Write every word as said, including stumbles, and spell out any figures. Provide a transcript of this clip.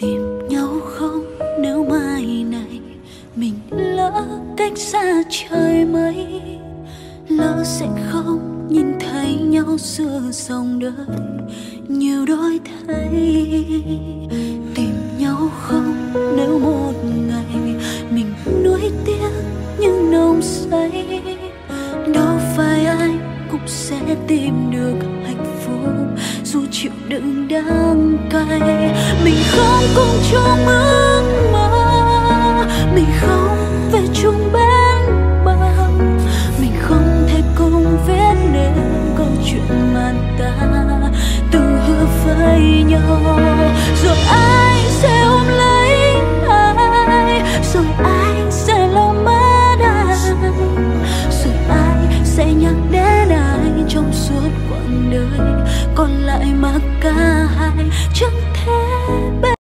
tìm nhau không nếu mai này mình lỡ cách xa trời mây, lỡ sẽ không nhìn thấy nhau giữa dòng đời nhiều đổi thay. Tìm nhau không nếu một ngày mình nuối tiếc những nồng say, đâu phải ai cũng sẽ tìm được hạnh phúc dù chịu đựng đắng cay. Mình không cùng chung ước